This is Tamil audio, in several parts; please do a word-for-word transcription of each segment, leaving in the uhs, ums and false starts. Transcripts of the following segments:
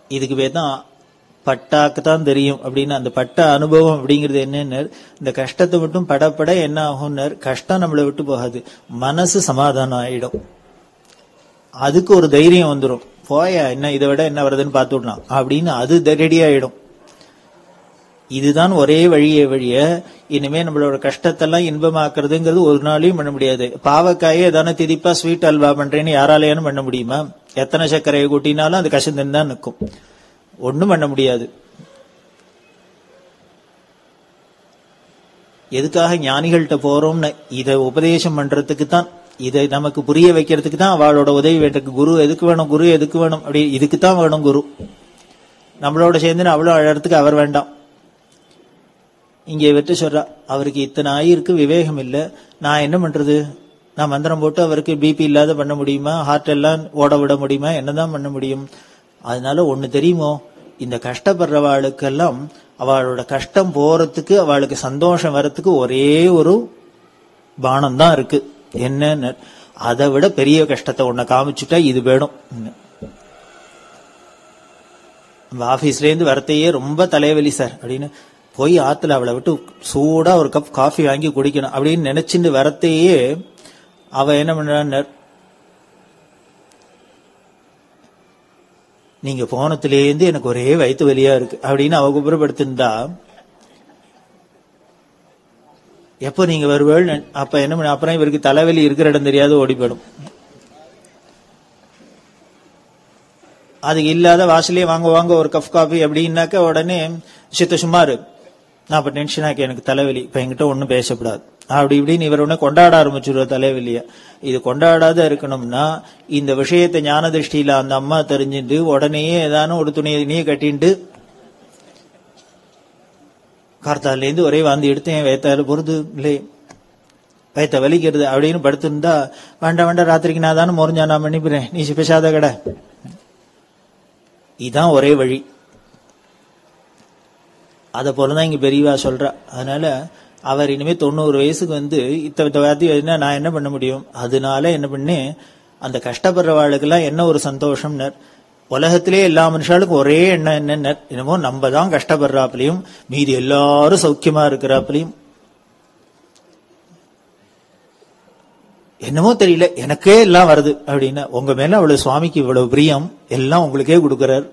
இதுக்கு பேர் தான் பட்டாக்கு தான் தெரியும் அப்படின்னு. அந்த பட்ட அனுபவம் அப்படிங்கிறது என்னன்னு, இந்த கஷ்டத்தை மட்டும் படப்பட என்ன ஆகும்னர், கஷ்டம் நம்மளை விட்டு போகாது, மனசு சமாதானம் ஆயிடும். அதுக்கு ஒரு தைரியம் வந்துடும், போயா என்ன இதை விட என்ன வருதுன்னு பார்த்து விடலாம் அப்படின்னு அது ரெடி ஆயிடும். இதுதான் ஒரே வழியே வழிய இனிமே நம்மளோட கஷ்டத்தெல்லாம் இன்பமாக்குறதுங்கிறது ஒரு நாளையும் பண்ண முடியாது. பாவக்காயே ஏதான திதிப்பா ஸ்வீட் அல்வா பண்றேன்னு யாராலையானு பண்ண முடியுமா? எத்தனை சர்க்கரையை கூட்டினாலும் அது கசந்துன்னு தான் நிற்கும், ஒண்ணும் பண்ண முடியாது. எதுக்காக ஞானிகள்கிட்ட போறோம்னு, இதை உபதேசம் பண்றதுக்கு தான், இதை நமக்கு புரிய வைக்கிறதுக்கு தான் அவளோட உதவி வேண்டிருக்கு. குரு எதுக்கு வேணும், குரு எதுக்கு வேணும் அப்படி, இதுக்கு தான் வேணும் குரு. நம்மளோட சேர்ந்து அவ்வளவு அழறதுக்கு அவர் வேண்டாம். இங்கே வெற்றி சொல்றா, அவருக்கு இத்தனை ஆயிருக்கு விவேகம் இல்லை, நான் என்ன பண்றது? நான் மந்திரம் போட்டு அவருக்கு பிபி இல்லாத பண்ண முடியுமா? ஹார்ட் எல்லாம் ஓட விட முடியுமா? என்னதான் பண்ண முடியும்? அதனால ஒண்ணு தெரியுமோ, இந்த கஷ்டப்படுறவாளுக்கெல்லாம் அவளோட கஷ்டம் போறதுக்கு, அவளுக்கு சந்தோஷம் வரத்துக்கு ஒரே ஒரு பானம் தான் இருக்கு. என்ன, அதை விட பெரிய கஷ்டத்தை ஒன்ன காமிச்சுட்டா இது வேணும். ஆபீஸ்ல இருந்து வரத்தையே ரொம்ப தலைவலி சார் அப்படின்னு போய் ஆத்துல அவளை விட்டு சூடா ஒரு கப் காஃபி வாங்கி குடிக்கணும் அப்படின்னு நினைச்சுட்டு வரத்தையே அவ என்ன பண்றான்னு, நீங்க போனத்திலேருந்து எனக்கு ஒரே வயிற்று வலியா இருக்கு அப்படின்னு அவ குப்புறப்படுத்திருந்தா, எப்போ நீங்க வருவேள் அப்ப என்ன பண்ண, அப்புறம் இவருக்கு தலைவலி இருக்கிற இடம் தெரியாது ஓடி போயிடும். அதுக்கு இல்லாத வாசலே வாங்க வாங்க ஒரு கப் காஃபி அப்படின்னாக்க உடனே சித்த சுமாரு, நான் இப்ப டென்ஷன் ஆக்கி எனக்கு தலைவலி, இப்ப என்கிட்ட ஒன்னும் பேசப்படாது அப்படி இப்படின்னு இவர் உடனே கொண்டாட ஆரம்பிச்சிருவா தலைவலிய. இது கொண்டாடாத இருக்கணும்னா இந்த விஷயத்தை ஞான திருஷ்டியில அந்த அம்மா தெரிஞ்சுட்டு உடனே ஏதானும் ஒரு துணியை கட்டிட்டு கார்த்தால இருந்து ஒரே வாந்தி எடுத்தேன், வயத்தால பொறுது இல்லை, வயத்த வலிக்கிறது அப்படின்னு படுத்திருந்தா, வேண்டாம் வேண்டாம் ராத்திரிக்கு நான் தானே முறிஞ்சா நான் பண்ணிக்கிறேன், நீ பேசாத கடை. இதுதான் ஒரே வழி. அத போலதான் இங்க பெரியவா சொல்றா. அதனால அவர் இனிமே தொண்ணூறு வயசுக்கு வந்து இத்த வாத்தி நான் என்ன பண்ண முடியும்? அதனால என்ன பண்ணு, அந்த கஷ்டப்படுறவாளுக்கெல்லாம் என்ன ஒரு சந்தோஷம், உலகத்திலே எல்லா மனுஷாளுக்கும் ஒரே எண்ணம் என்ன, என்னமோ நம்ம தான் கஷ்டப்படுறாப்புலையும் மீதி எல்லாரும் சௌக்கியமா இருக்கிறாப்புலையும், என்னமோ தெரியல எனக்கே எல்லாம் வருது அப்படின்னா, உங்க மேல அவ்வளவு சுவாமிக்கு இவ்வளவு பிரியம், எல்லாம் உங்களுக்கே கொடுக்கிறார்.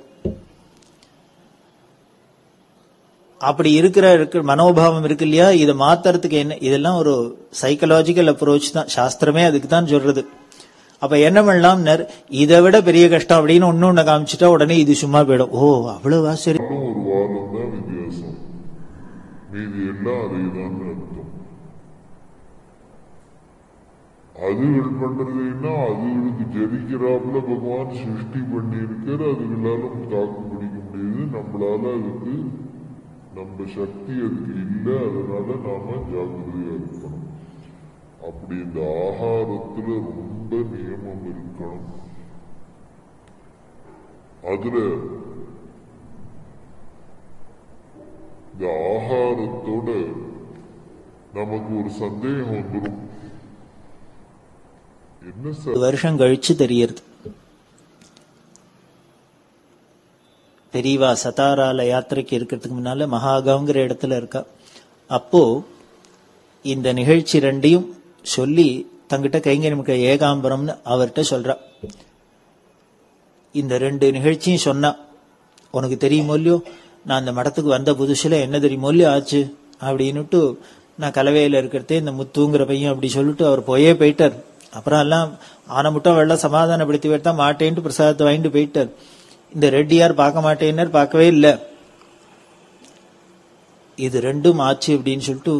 அப்படி இருக்கிற இருக்கிற மனோபாவம் இருக்கு இல்லையா, இதை மாத்துறதுக்கு என்ன, இதெல்லாம் ஒரு சைக்கலாஜிக்கல் அப்ரோச் தான், சாஸ்திரமே அதுக்கு தான் சொல்றது. அப்ப என்ன பண்ணலாம், இதை விட பெரிய கஷ்டம் அப்படின்னு ஒன்னு ஒண்ணு காமிச்சுட்டா உடனே இது சும்மா போயிடும். ஓ அவ்வளவு சரி, ஒரு வாரம் தான் வித்தியாசம், மீதி எல்லாம் அதேதான் அர்த்தம். அதுகள் பண்றதுன்னா அதுகளுக்கு ஜெரிக்கிறாப்புல பகவான் சிருஷ்டி பண்ணி இருக்கிற, அதுகளால தாக்கு பிடிக்க முடியுது, நம்மளால அதுக்கு நம்ம சக்தி அதுக்கு இல்லை. அதனால நாம ஜாக்கிரதையா இருக்கணும். அப்படி இந்த ஆகாரத்துல ரொம்ப நியமம் இருக்கணும். அதுல இந்த ஆகாரத்தோட நமக்கு ஒரு சந்தேகம் வந்துடும். என்ன வருஷம் கழிச்சு தெரியறது, பெரியவா சதாரால யாத்திரைக்கு இருக்கிறதுக்கு முன்னால மகாகாங்கிற இடத்துல இருக்கா. அப்போ இந்த நிகழ்ச்சி ரெண்டையும் சொல்லி தங்கிட்ட கைங்கரிமுக ஏகாம்பரம்னு அவர்கிட்ட சொல்றா. இந்த ரெண்டு நிகழ்ச்சியும் சொன்னா, உனக்கு தெரியுமோ இல்லையோ, நான் அந்த மடத்துக்கு வந்த புதுசுல என்ன தெரியுமோ இல்லையோ ஆச்சு அப்படின்னுட்டு, நான் கலவையில இருக்கிறதே இந்த முத்துங்கிற பையன் அப்படி சொல்லிட்டு அவர் போயே போயிட்டார். அப்புறம் எல்லாம் ஆன முட்டம் வெள்ளம் சமாதானப்படுத்தி விட்டா மாட்டேன்ட்டு பிரசாதத்தை வாங்கிட்டு போயிட்டார். இந்த ரெட்டியார் பார்க்க மாட்டேன்னார், பார்க்கவே இல்லை. இது ரெண்டும் ஆச்சு அப்படின்னு சொல்லிட்டு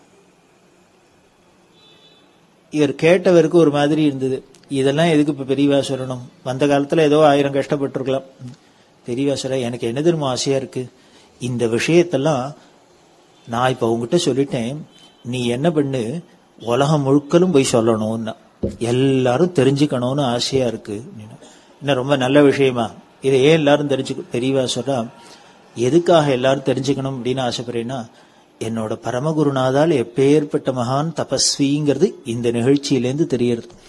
இவர் கேட்டவருக்கு ஒரு மாதிரி இருந்தது. இதெல்லாம் எதுக்கு இப்ப பெரியவா சொல்லணும், வந்த காலத்துல ஏதோ ஆயிரம் கஷ்டப்பட்டிருக்கலாம். பெரியவா சொல்ல, எனக்கு என்ன தெரியுமா ஆசையா இருக்கு, இந்த விஷயத்தெல்லாம் நான் இப்ப உங்ககிட்ட சொல்லிட்டேன், நீ என்ன பண்ணு, உலகம் முழுக்கலும் போய் சொல்லணும்னா, எல்லாரும் தெரிஞ்சுக்கணும்னு ஆசையா இருக்கு. என்ன ரொம்ப நல்ல விஷயமா, இதை ஏன் எல்லாரும் தெரிஞ்சுக்க, பெரியவா சொல்றா, எதுக்காக எல்லாரும் தெரிஞ்சுக்கணும் அப்படின்னு ஆசைப்படுறேன்னா, என்னோட பரமகுருநாதால் எப்பேற்பட்ட மகான் தபஸ்விங்கிறது இந்த நிகழ்ச்சியிலேருந்து தெரியறது.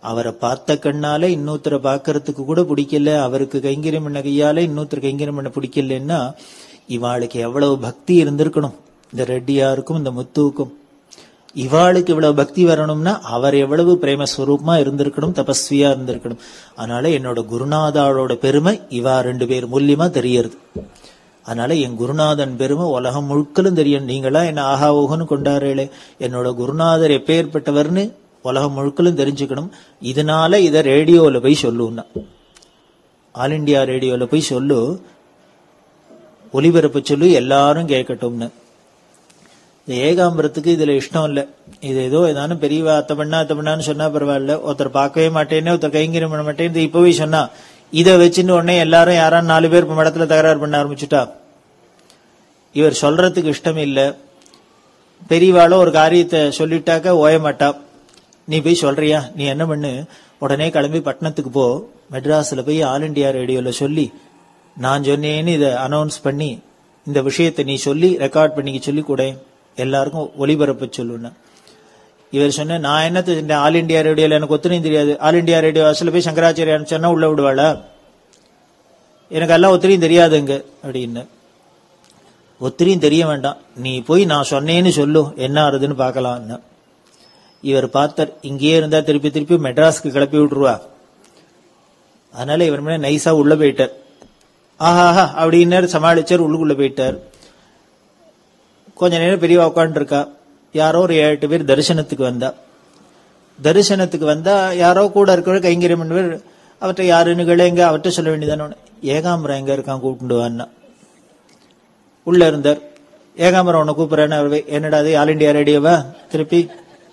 அவரை பார்த்த கண்ணால இன்னொருத்தரை பார்க்கறதுக்கு கூட பிடிக்கல, அவருக்கு கைங்கரியம் பண்ண கையால இன்னொருத்தர் கைங்கரியம் பண்ண பிடிக்கலன்னா இவாளுக்கு எவ்வளவு பக்தி இருந்திருக்கணும். இந்த ரெட்டியாருக்கும் இந்த முத்துவுக்கும் இவாளுக்கு இவ்வளவு பக்தி வரணும்னா அவர் எவ்வளவு பிரேமஸ்வரூபமா இருந்திருக்கணும், தபஸ்வியா இருந்திருக்கணும். அதனால என்னோட குருநாதாவோட பெருமை இவா ரெண்டு பேர் மூலியமா தெரியறது. அதனால என் குருநாதன் பெருமை உலகம் முழுக்கலும் தெரியும். நீங்களா என்ன ஆஹா ஓகன்னு கொண்டாடுறே, என்னோட குருநாதர் எப்பேற்பட்டவர்னு உலகம் முழுக்கலும் தெரிஞ்சுக்கணும். இதனால இத ரேடியோல போய் சொல்லுன்னா, ஆல் இண்டியா ரேடியோல போய் சொல்லு, ஒலிபரப்பு சொல்லு, எல்லாரும் கேட்கட்டும்னு. இந்த ஏகாம்பரத்துக்கு இதுல இஷ்டம் இல்ல. இது ஏதோ ஏதானும் பெரியவா அத்த பண்ணா அத்த பண்ணான்னு சொன்னா பரவாயில்ல, ஒருத்தர் பார்க்கவே மாட்டேன்னு ஒருத்தர் கைங்கரியம் பண்ண மாட்டேன்னு இப்பவே சொன்னா இதை வச்சுன்னு உடனே எல்லாரும் யாரான்னு நாலு பேர் இப்ப மடத்துல தகராறு பண்ண ஆரம்பிச்சுட்டா இவர் சொல்றதுக்கு இஷ்டம் இல்ல. பெரியவாளோ ஒரு காரியத்தை சொல்லிட்டாக்க ஓய மாட்டா. நீ போய் சொல்றியா, நீ என்ன பண்ணு, உடனே கிளம்பி பட்டணத்துக்கு போ, மெட்ராஸ்ல போய் ஆல் இண்டியா ரேடியோல சொல்லி நான் சொன்னேன்னு இதை அனௌன்ஸ் பண்ணி இந்த விஷயத்தை நீ சொல்லி ரெக்கார்ட் பண்ணிக்க சொல்லி கூட எல்லாருக்கும் ஒலிபரப்ப சொல்லுன்னா. இவர் சொன்ன நான் என்ன ஆல் இண்டியா ரேடியோல எனக்கு ஒத்துணையும் தெரியாது, ஆல் இண்டியா ரேடியோ வாசல போய் சங்கராச்சாரிய சொன்னா உள்ள விடுவாளா, எனக்கு எல்லாம் ஒத்திரியும் தெரியாதுங்க அப்படின்னு. ஒத்திரியும் தெரிய வேண்டாம், நீ போய் நான் சொன்னேன்னு சொல்லு, என்ன ஆறுதுன்னு பாக்கலாம்னு. இவர் பார்த்தார், இங்கேயே இருந்தா திருப்பி திருப்பி மெட்ராஸ்க்கு கிளப்பி விட்டுருவா. அதனால இவர் மேல நைஸா உள்ள போயிட்டார். ஆஹாஹா அப்படின்னு சமாளிச்சார், உள்ளுக்குள்ள போயிட்டார். கொஞ்ச நேரம் பெரியவா உட்காந்து இருக்கா. யாரோ ஒரு ஏழு எட்டு பேர் தரிசனத்துக்கு வந்தா. தரிசனத்துக்கு வந்தா யாரோ கூட இருக்கிற கைங்கரியம் பண்ணவர் அவர்கிட்ட யாருன்னு கேளுங்க, அவர்கிட்ட சொல்ல வேண்டியதானே. ஏகாம்பரம் எங்க இருக்கான் கூப்பிட்டு வான்னா. உள்ள இருந்தார். ஏகாம்பரம் உன்னை கூப்பிடுறேன்னு, என்னடா அது ஆல் இண்டியா ரேடியோவா? திருப்பி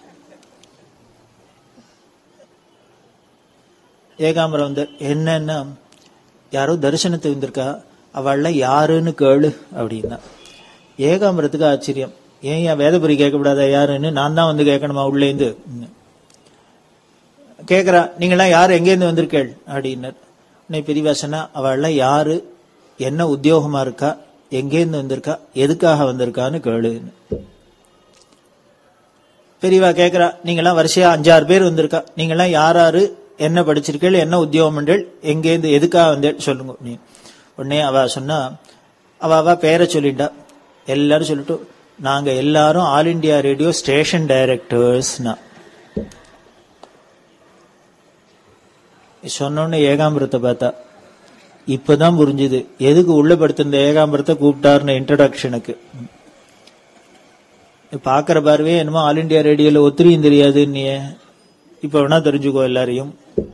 ஏகாம்பரம் வந்தார். என்னன்னா யாரோ தரிசனத்துக்கு வந்திருக்கா, அவள்லாம் யாருன்னு கேளு அப்படின்னா. ஏகாம்பரத்துக்கு ஆச்சரியம், ஏன் ஏன் வேதபுரி கேட்கக்கூடாதா யாருன்னு? நான் தான் வந்து கேட்கணுமா உள்ளேந்து? கேக்குறா, நீங்களாம் யாரு எங்கேருந்து வந்திருக்கேள் அப்படின்னார். பெரியவாசனா அவள்லாம் யாரு, என்ன உத்தியோகமா இருக்கா, எங்கேருந்து வந்திருக்கா, எதுக்காக வந்திருக்கான்னு கேளு. பெரியவா கேக்குறா, நீங்களாம் வரிசையா அஞ்சாறு பேர் வந்திருக்கா, நீங்களாம் யாராரு, என்ன படிச்சிருக்கேள், என்ன உத்தியோகம் பண்றேள், எங்கேருந்து எதுக்காக வந்தேள் சொல்லுங்க. நீ உடனே அவ சொன்னா, அவ அவ பேரை சொல்லிட்டா. எல்லாரும் சொல்லிட்டு, நாங்க எல்லாரும் all India radio station directors. சொன்னோன்னு ஏகாம்பரத்தை பார்த்தா. இப்பதான் புரிஞ்சுது எதுக்கு உள்ள படுத்திருந்த ஏகாம்பரத்தை கூப்பிட்டாருன்னு இன்ட்ரோடக்ஷனுக்கு. பாக்குற பார்வே என்னமோ ஆல் இண்டியா ரேடியோல ஒத்திரியும் தெரியாது. நீ இப்ப வேணா தெரிஞ்சுக்கோ எல்லாரையும்.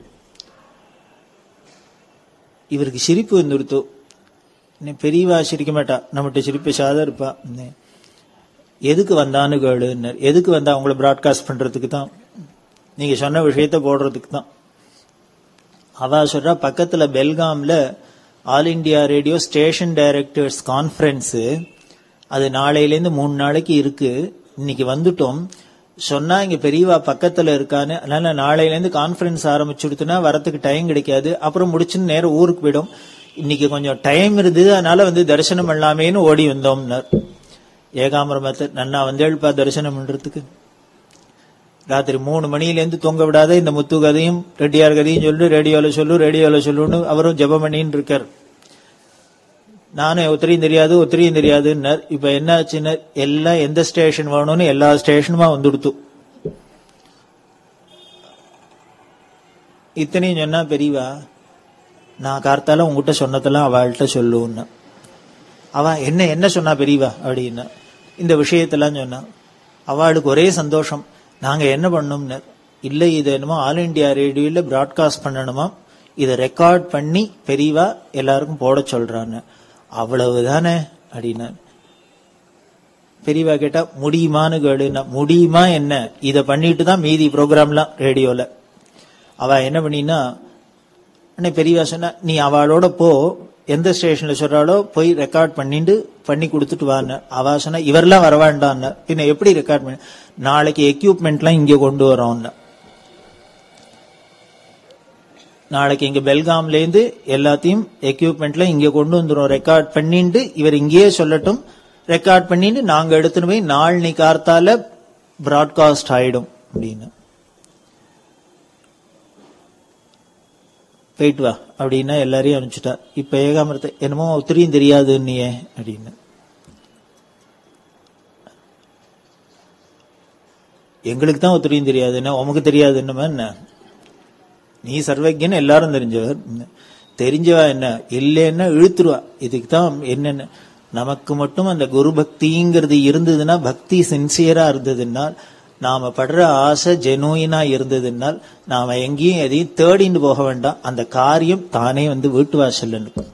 இவருக்கு சிரிப்பு வந்துடுத்து. பெரியவா சிரிக்க மாட்டா, நம்மகிட்ட சிரிப்பு சாதா இருப்பா. எதுக்கு வந்தான்னு கேளு. எதுக்கு வந்தா? உங்களை பிராட்காஸ்ட் பண்றதுக்கு தான், நீங்க சொன்ன விஷயத்த போடுறதுக்கு தான். அவ சொல்றா, பக்கத்துல பெல்காம்ல all India radio station directors conference, அது நாளையிலேருந்து மூணு நாளைக்கு இருக்கு. இன்னைக்கு வந்துட்டோம் சொன்னா இங்க பெரியவா பக்கத்துல இருக்கான்னு. அதனால நாளையிலேருந்து கான்பரன்ஸ் ஆரம்பிச்சுடுத்துனா வரத்துக்கு டைம் கிடைக்காது, அப்புறம் முடிச்சுன்னு நேரம் ஊருக்கு போயிடும். இன்னைக்கு கொஞ்சம் டைம் இருந்தது, அதனால வந்து தரிசனம் பண்ணலாமேன்னு ஓடி வந்தோம்னார். ஏகாம்பரம் நன்னா வந்தேழ்பா தரிசனம் பண்றதுக்கு. ராத்திரி மூணு மணியிலேருந்து தூங்க விடாத இந்த முத்து கதையும் ரெட்டியார் கதையும் சொல்லு, ரேடியோல சொல்லு ரேடியோல சொல்லுன்னு அவரும் ஜபம் பண்ணின்னு இருக்கார். நானும் ஒத்திரியும் தெரியாது ஒத்திரியும் தெரியாதுன்னார். இப்ப என்ன ஆச்சுன்னா, எல்லாம் எந்த ஸ்டேஷன் வேணும்னு எல்லா ஸ்டேஷனுமா வந்துடுத்து. இத்தனையும் சொன்னா பெரியவா, நான் கார்த்தால உங்ககிட்ட சொன்னதெல்லாம் அவள்கிட்ட சொல்லுன்னா. அவ என்ன என்ன சொன்னா பெரியவா அப்படின்னா, இந்த விஷயத்தெல்லாம் சொன்னா. அவளுக்கு ஒரே சந்தோஷம். நாங்க என்ன பண்ணோம்னு இல்ல, இது என்னமோ ஆல் இண்டியா ரேடியோல பிராட்காஸ்ட் பண்ணணுமா, இதை ரெக்கார்ட் பண்ணி பெரியவா எல்லாருக்கும் போட சொல்றான்னு. அவ்வளவுதானே அப்படின்னா. பெரியவா கேட்டா முடியுமான்னு கேளுன்னா. முடியுமா என்ன, இதை பண்ணிட்டு தான் மீதி ப்ரோக்ராம்லாம் ரேடியோல. அவ என்ன பண்ணினா, பெரியவா சொன்னா, நீ அவளோட போ, எந்த ஸ்டேஷன்ல சொல்றாளோ போய் ரெக்கார்ட் பண்ணிட்டு பண்ணி கொடுத்துட்டு வான்னு. அவ சொன்னா, இவரெல்லாம் வர வேண்டான்னு. பின்ன எப்படி ரெக்கார்ட் பண்ண, நாளைக்கு எக்யூப்மெண்ட் எல்லாம் இங்க கொண்டு வரோம்னு. நாளைக்கு இங்க பெல்காம்ல இருந்து எல்லாத்தையும் எக்யூப்மெண்ட்ல இங்க கொண்டு வந்துடும். ரெக்கார்ட் பண்ணிட்டு இவர் இங்கேயே சொல்லட்டும், ரெக்கார்ட் பண்ணிட்டு நாங்க எடுத்துன்னு போய் நாள் நீ கார்த்தால பிராட்காஸ்ட் ஆயிடும் அப்படின்னு. போயிட்டு வா அப்படின்னா எல்லாரையும் அனுப்பிச்சுட்டா. இப்ப ஏகாம்பரத்தை என்னமோ ஒத்திரியும் தெரியாதுன்னியே அப்படின்னு. எங்களுக்கு தான் ஒத்திரியும் தெரியாது, என்ன உமக்கு தெரியாது என்னமா என்ன? நீ சர்வஜன், எல்லாரும் தெரிஞ்சவர், தெரிஞ்சவா என்ன இல்லைன்னா இழுத்துருவா. இதுக்கு தான் என்னென்ன நமக்கு மட்டும் அந்த குரு பக்திங்கிறது இருந்ததுன்னா, பக்தி சின்சியரா இருந்ததுன்னா, நாம படுற ஆசை ஜெனூயினா இருந்ததுனால் நாம எங்கேயும் எதையும் தேடிட்டு போக வேண்டாம். அந்த காரியம் தானே வந்து வீட்டு வாசல்ல நிற்கும்.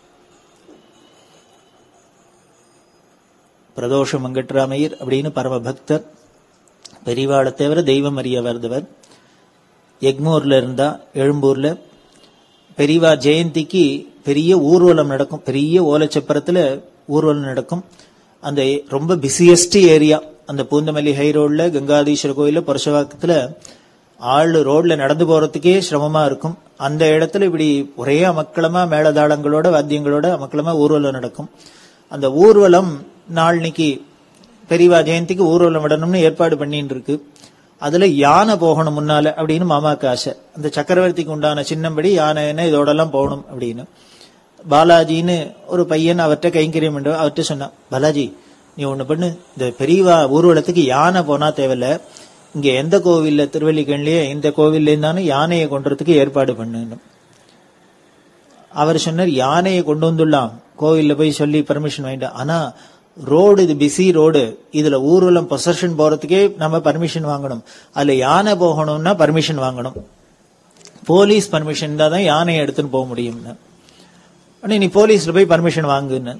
பிரதோஷ மங்கட்ராமையர் அப்படின்னு பரம பக்தர், பெரியவாளை தவிர தெய்வம் அறிய வருதவர். எக்மூர்ல இருந்தா எழும்பூர்ல பெரியவா ஜெயந்திக்கு பெரிய ஊர்வலம் நடக்கும். பெரிய ஓலச்சப்பரத்துல ஊர்வலம் நடக்கும். அந்த ரொம்ப பிஸியஸ்ட் ஏரியா அந்த பூந்தமல்லி ஹை ரோட்ல கங்காதீஸ்வர கோயில புரசவாக்கத்துல ஆள் ரோட்ல நடந்து போறதுக்கே சிரமமா இருக்கும். அந்த இடத்துல இப்படி ஒரே அமக்களமா மேளதாளங்களோட வாத்தியங்களோட அமக்களமா ஊர்வலம் நடக்கும். அந்த ஊர்வலம் நாளைக்கு பெரியவா ஜெயந்திக்கு ஊர்வலம் விடணும்னு ஏற்பாடு பண்ணிட்டு இருக்கு. அதுல யானை போகணும் முன்னால அப்படின்னு மாமாக்கு ஆசை. அந்த சக்கரவர்த்திக்கு உண்டான சின்னம்படி யானை என்ன இதோட எல்லாம் போகணும் அப்படின்னு. பாலாஜின்னு ஒரு பையன் அவர்கிட்ட கைங்கரியம் பண்ற அவர்கிட்ட சொன்னா, பாலாஜி நீ ஒண்ணு பண்ணு, இந்த பெரியவா ஊர்வலத்துக்கு யானை போனா தேவையில்ல, இங்க எந்த கோவில்ல திருவல்லிக்கண்லயே இந்த கோவில்ல இருந்தாலும் யானையை கொண்டுறதுக்கு ஏற்பாடு பண்ணு. அவர் சொன்னார், யானையை கொண்டு வந்துடலாம், கோவில்ல போய் சொல்லி பர்மிஷன் வாங்கிட்டா. ஆனா ரோடு இது பிஸி ரோடு, இதுல ஊர்வலம் பொசஷன் போறதுக்கே நம்ம பர்மிஷன் வாங்கணும். அதுல யானை போகணும்னா பர்மிஷன் வாங்கணும். போலீஸ் பர்மிஷன் தான் யானையை எடுத்துன்னு போக முடியும். நீ போலீஸ்ல போய் பர்மிஷன் வாங்குன்னு.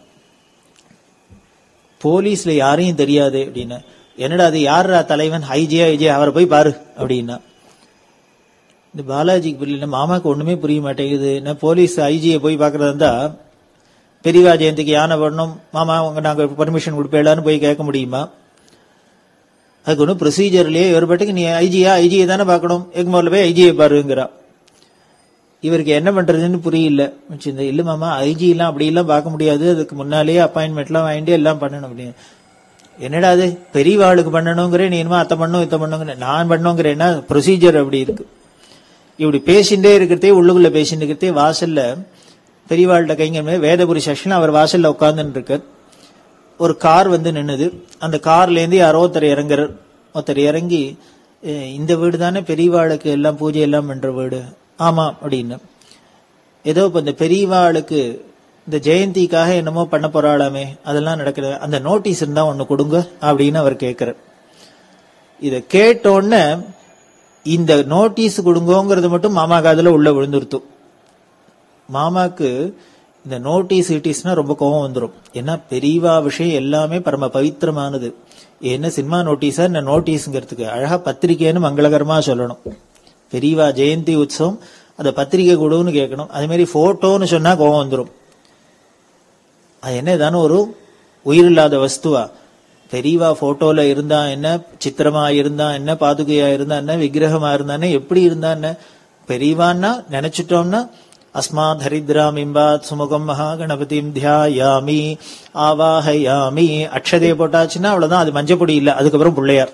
போலீஸ்ல யாரையும் தெரியாது அப்படின்னு. என்னடா அது யாரா தலைவன்? ஐஜியா ஐஜியா அவரை போய் பாரு அப்படின்னா. இந்த பாலாஜிக்கு புரியல, மாமாக்கு ஒண்ணுமே புரிய மாட்டேங்குது. நான் போலீஸ் ஐஜியை போய் பாக்குறதா இருந்தா பெரியவா ஜெயந்திக்கு யானை பண்ணணும் மாமா உங்க நாங்க பர்மிஷன் கொடுப்பேலான்னு போய் கேட்க முடியுமா? அதுக்கு ஒன்றும் ப்ரொசீஜர்லயே ஒருபட்டுக்கு நீ ஐஜியா ஐஜியை தானே பார்க்கணும், எக்மோர்ல போய் ஐஜியை பாருங்கிறா. இவருக்கு என்ன பண்றதுன்னு புரியல. இல்ல மாமா ஐஜி எல்லாம் அப்படி எல்லாம் பார்க்க முடியாது, அதுக்கு முன்னாலேயே அப்பாயின்மெண்ட் எல்லாம் வாங்கிட்டு எல்லாம் பண்ணணும் அப்படின்னு. என்னடா அது பெரியவாளுக்கு பண்ணணுங்கிறேன், நீ என்னமா அத்தை பண்ணும் இத்த பண்ணுங்கிற, நான் பண்ணுங்கிறேன்னா ப்ரொசீஜர் அப்படி இருக்கு. இப்படி பேசிண்டே இருக்கிறதே உள்ளுக்குள்ள பேசிட்டு இருக்கிறதே வாசல்ல பெரியவாள்கிட்ட கைங்க வேதபுரி செஷன் அவர் வாசல்ல உட்கார்ந்துட்டு இருக்கார். ஒரு கார் வந்து நின்னுது. அந்த கார்ல இருந்து யாரோ ஒருத்தர் இறங்குறார். ஒருத்தர் இறங்கி, இந்த வீடு தானே பெரியவாளுக்கு எல்லாம் பூஜை எல்லாம் பண்ற வீடு? ஆமா அப்படின்னு. ஏதோ இப்ப இந்த பெரியவாளுக்கு இந்த ஜெயந்திக்காக என்னமோ பண்ண போறாளாமே, அதெல்லாம் நடக்குது, அந்த நோட்டீஸ் இருந்தா ஒண்ணு கொடுங்க அப்படின்னு அவர் கேட்கிறார். இத கேட்டோன்னு இந்த நோட்டீஸ் கொடுங்கோங்கிறது மட்டும் மாமா காதுல உள்ள விழுந்துருத்தும். மாமாக்கு இந்த நோட்டீஸ் இட்டிஸ்னா ரொம்ப கோபம் வந்துடும். ஏன்னா பெரியவா விஷயம் எல்லாமே பரம பவித்திரமானது. என்ன சினிமா நோட்டீஸா என்ன நோட்டீஸ்ங்கிறதுக்கு அழகா பத்திரிக்கைன்னு மங்களகரமா சொல்லணும். பெரியவா ஜெயந்தி உற்சவம் அதை பத்திரிகை கொடுன்னு கேட்கணும். அதே மாதிரி போட்டோன்னு சொன்னா கோபம் வந்துடும். அது என்ன ஏதான ஒரு உயிரில்லாத வஸ்துவா? பெரியவா போட்டோல இருந்தா என்ன, சித்திரமா இருந்தா என்ன, பாதுகையா இருந்தா என்ன, விக்கிரகமா இருந்தா என்ன, எப்படி இருந்தா என்ன? பெரியவான்னா நினைச்சிட்டோம்னா அஸ்மாத் ஹரித்ராம் இம்பாத் சுமுகம் மகா கணபதிம் தியாயாமி ஆவாஹயாமி அக்ஷதையை போட்டாச்சுன்னா அவ்வளவுதான், அது மஞ்சப்பொடி இல்ல, அதுக்கப்புறம் பிள்ளையார்.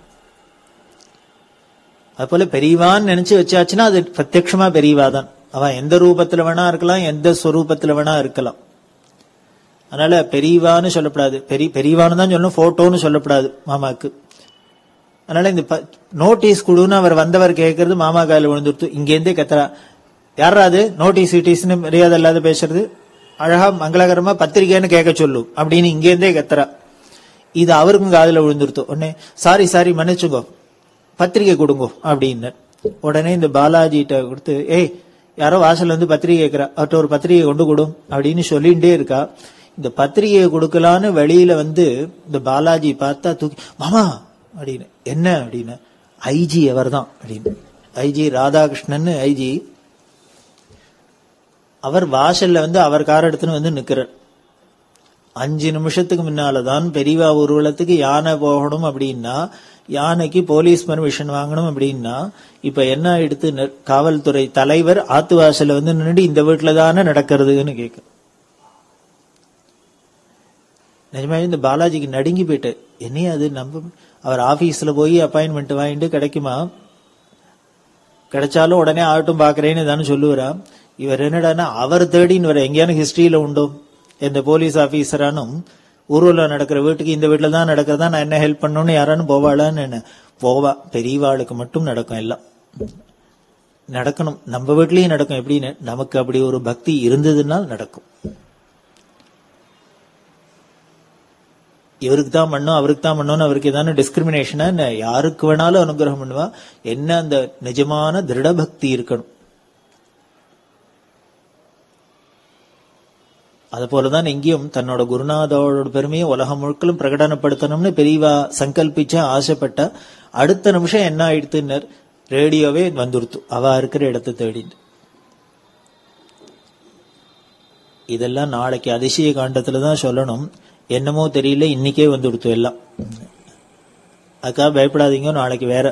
அது போல பெரியவான்னு நினைச்சு வச்சாச்சுன்னா அது பிரத்யட்சமா பெரியவாதான். அவன் எந்த ரூபத்துல வேணா இருக்கலாம், எந்த ஸ்வரூபத்துல வேணா இருக்கலாம். அதனால பெரியவான்னு சொல்லப்படாது, பெரிய பெரியவான்னு தான் சொல்லணும், போட்டோன்னு சொல்லப்படாது மாமாக்கு. அதனால இந்த நோட்டீஸ் கொடுன்னு அவர் வந்தவர் கேட்கறது மாமா காலில் விழுந்துருத்து. இங்கேருந்தே கத்துறா, யாராது நோட்டீஸ் இட்டீஸ்னு மரியாதை இல்லாத பேசுறது, அழகா மங்களகரமா பத்திரிக்கைன்னு கேட்க சொல்லு அப்படின்னு இங்கேருந்தே கத்துறா. இது அவருக்கும் காதுல விழுந்துருத்து. உடனே சாரி சாரி மன்னிச்சுங்கோ, பத்திரிகை கொடுங்கோ அப்படின்னு. உடனே இந்த பாலாஜிட்ட கொடுத்து, ஏய் யாரோ வாசல் வந்து பத்திரிகை கேட்கிறா, அவர்கிட்ட ஒரு பத்திரிகை கொண்டு கொடும் அப்படின்னு சொல்லிட்டே இருக்கா. இந்த பத்திரிகையை கொடுக்கலான்னு வெளியில வந்து இந்த பாலாஜி பார்த்தா தூக்கி, மாமா அப்படின்னு. என்ன அப்படின்னு? ஐஜி அவர் தான் அப்படின்னு. IG Radhakrishnan IG. அவர் வாசல்ல வந்து அவர் கார் எடுத்துன்னு வந்து நிக்கிறார். அஞ்சு நிமிஷத்துக்கு முன்னாலதான் பெரியவா ஊர்வலத்துக்கு யானை போகணும் அப்படின்னா, யானைக்கு போலீஸ் பர்மிஷன் வாங்கணும் அப்படின்னா, இப்ப என்ன எடுத்து காவல்துறை தலைவர் ஆத்து வாசல்ல வந்து நின்று இந்த வீட்டுல தானே நடக்கிறதுன்னு கேட்க. நிஜமாவே இந்த பாலாஜிக்கு நடுங்கி போயிட்டு, என்னையே அது நம்ம அவர் ஆபீஸ்ல போய் அப்பாயின்மெண்ட் வாங்கிட்டு கிடைக்குமா? கிடைச்சாலும் உடனே ஆகட்டும் பாக்குறேன்னு தானே சொல்லுவாரா. இவர் என்னடானா அவர் தேடின்னு வர எங்கேயான ஹிஸ்டரியில உண்டோ எந்த போலீஸ் ஆபீசரானும் ஊர்வலம் நடக்கிற வீட்டுக்கு இந்த வீட்டுல தான் நடக்கிறதா நான் என்ன ஹெல்ப் பண்ணணும்னு யாரானும் போவாளான்னு என்ன போவா. பெரியவாளுக்கு மட்டும் நடக்கும், எல்லாம் நடக்கணும். நம்ம வீட்லயும் நடக்கும். எப்படின்னு நமக்கு அப்படி ஒரு பக்தி இருந்ததுன்னா நடக்கும். இவருக்கு தான் பண்ணும் அவருக்கு தான் பண்ணணும் அவருக்கு ஏதான டிஸ்கிரிமினேஷனா யாருக்கு வேணாலும் அனுகிரகம் பண்ணுவா. என்ன அந்த நிஜமான திருட பக்தி இருக்கணும். அது போலதான் எங்கேயும் தன்னோட குருநாதோட பெருமையை உலகம் முழுக்களும் பிரகடனப்படுத்தணும்னு பெரியவா சங்கல்பிச்சா ஆசைப்பட்ட அடுத்த நிமிஷம் என்ன ஆயிடுத்துன்னு ரேடியோவே வந்துருத்து அவ இருக்கிற இடத்தை தேடிட்டு. இதெல்லாம் நாளைக்கு அதிசய காண்டத்துலதான் சொல்லணும். என்னமோ தெரியல இன்னைக்கே வந்துடுத்து எல்லாம். அதுக்காக பயப்படாதீங்க, நாளைக்கு வேற.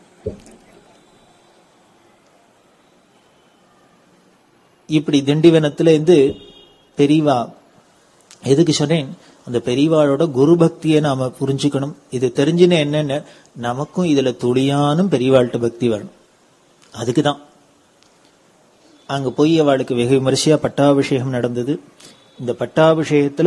இப்படி திண்டிவனத்துல இருந்து பெரியவா எதுக்கு சொன்னேன், அந்த பெரியவாளோட குரு பக்தியை நாம புரிஞ்சுக்கணும். இது தெரிஞ்சுன்னு என்னன்னு நமக்கும் இதுல துளியானும் பெரியவாள்கிட்ட பக்தி வரணும். அதுக்குதான் அங்க போய் அவளுக்கு வெகு விமரிசையா பட்டாபிஷேகம் நடந்தது. இந்த பட்டாபிஷேகத்துல